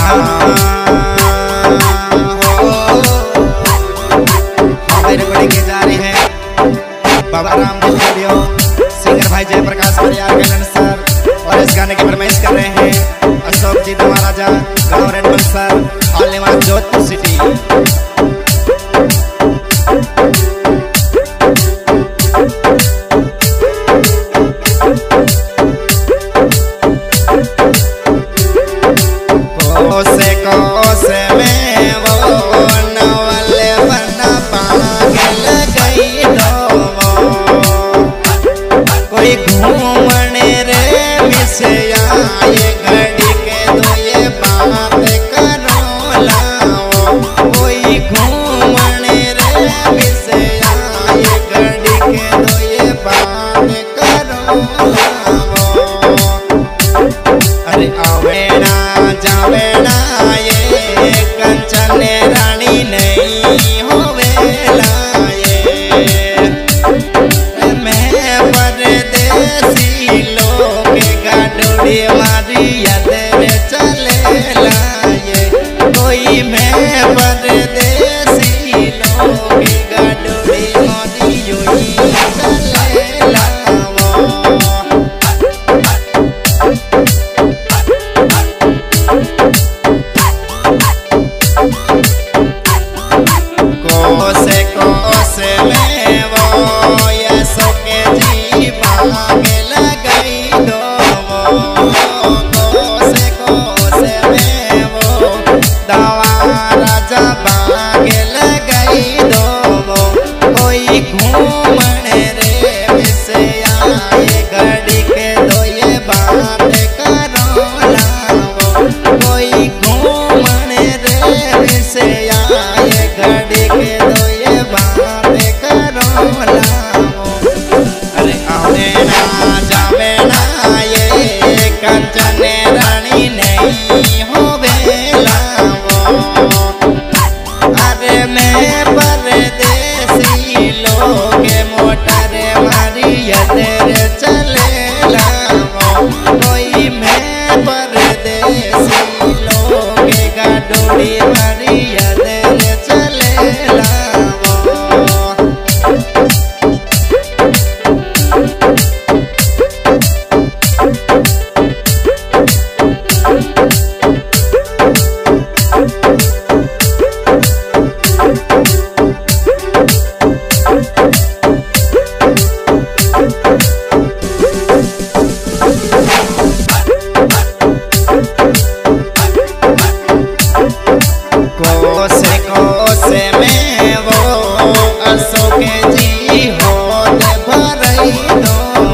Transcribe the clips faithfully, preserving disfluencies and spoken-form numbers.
Recording की जा रही है बाबा राम स्टूडियो, सिंगर भाई जयप्रकाश परियार गलन सर, और इस गाने की फरमाइश कर रहे हैं अशोक जी महाराजा, गाँव रेडमल सर, हाल निवास जोधपुर सिटी। कोसे कोसे में वो नवले बना पागल गई दो, कोई घूमने रे मिसया ये घड़ी के दो ये बात करो लाओ, कोई घूमने रे मिसया ये घड़ी के दो ये बात करो लाओ। अरे आवे ना जावे ना ये कंचन रानी नहीं होवेला ये, मैं परदेसी लोग गाडोड़ी मारी यदर चलेला ये, कोई मैं परदेसी लोग गाडोड़ी मारी योई चलेला कोसे कोसे में वो ये सोके जी भागे लगई दो, कोसे कोसे में वो दवा राजा भागे लगई दो, कोई घूमने रे मिसया ये घड़ी के दो ये बात करो लाओ, कोई घूमने रे मिसया ये घड़ी के दो ये बात करो लाओ। अरे आवे ना जावे ना ये कंचन रानी नहीं होवेला वो, अरे मैं परदेसी लोग मोटर मारी यदर चलेला वो, कोई मैं परदेसी लोग गाडोड़ी मारी यदर चलेला वो। कोसे कोसे में वो अशोक जी होद भरई दो,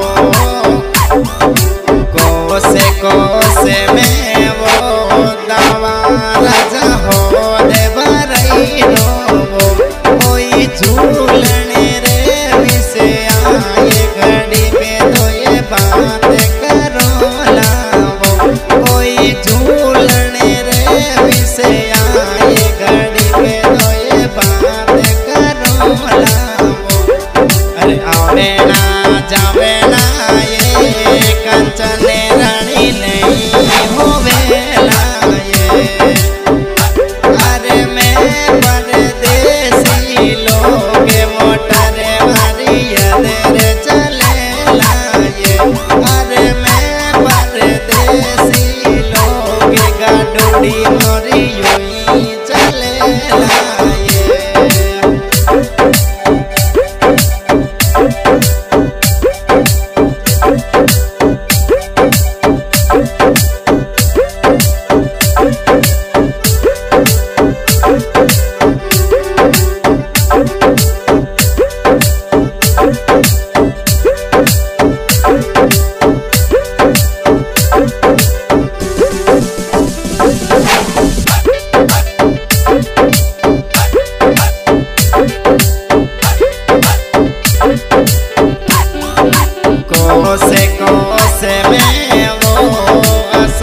कोसे कोसे में वो दवा राजा होद भरई दो, कोई झूलने रे मिसया ये घड़ी पे दो ये बात करो लाओ, कोई झूलने रे मिसया ये घड़ी के दो ये बात करो लाओ। अरे आवे ना जावे ना ये कंचन रानी नहीं होवेला ये, अरे मैं परदेसी लोग मोटर मारी यदर चलेला ये, अरे मैं परदेसी लोग गाडोड़ी मारी योई चलेला ये। कोसे कोसे में वो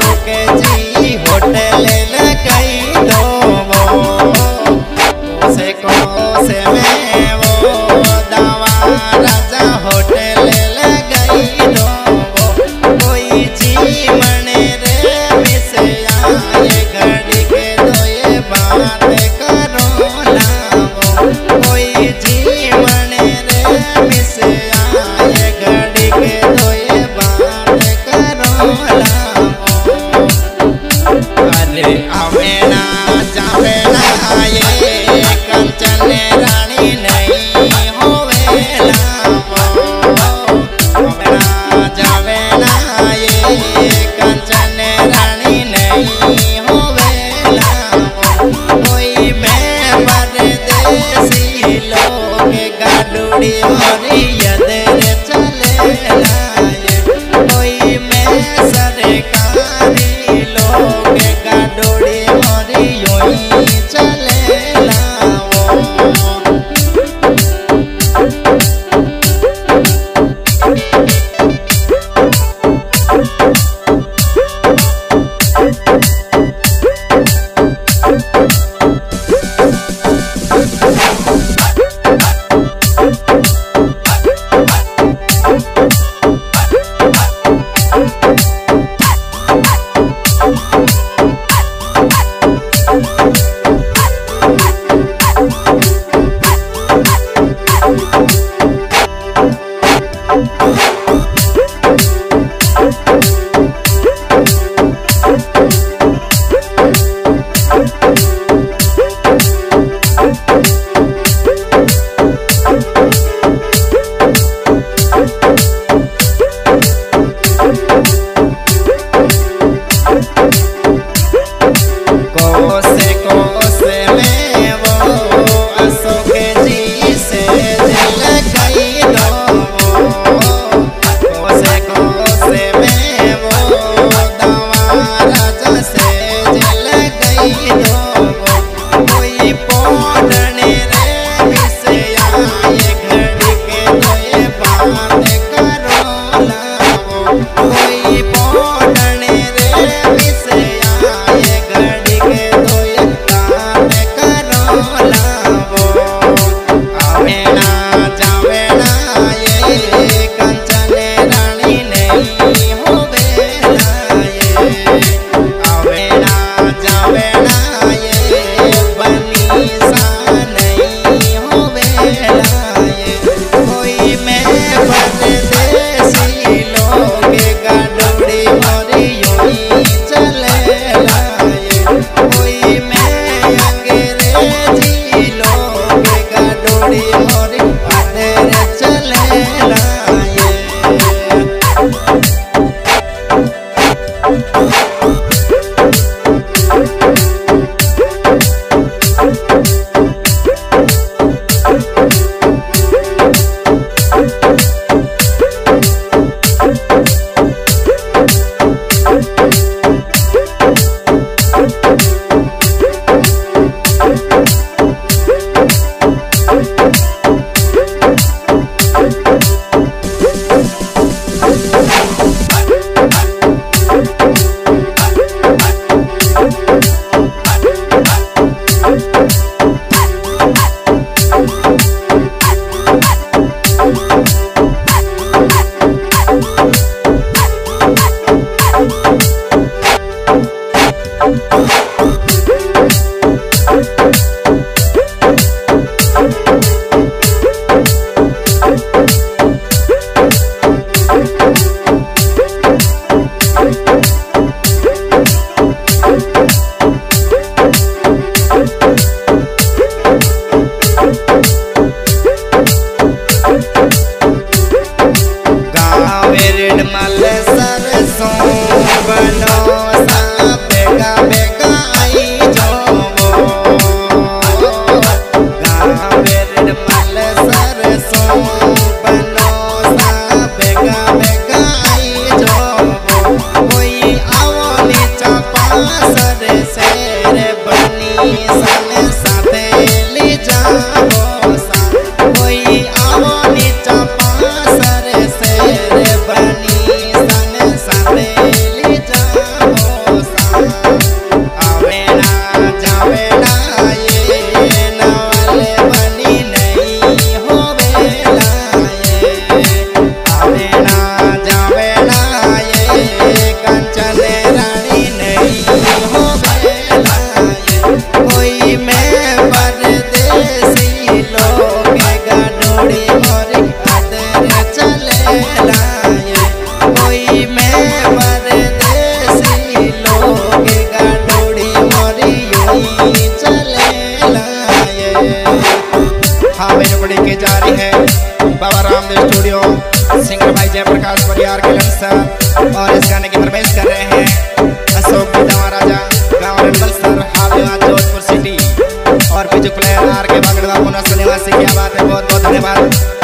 प्रकाश परियार के लंसर और इस गाने की फरमाइश कर रहे हैं अशोक दवा राजा गाँव रनबल सर हाल जोधपुर सिटी और बिजू प्लेयर आर के बागड़वा पुनः निवासी। क्या बात है, बहुत बहुत धन्यवाद।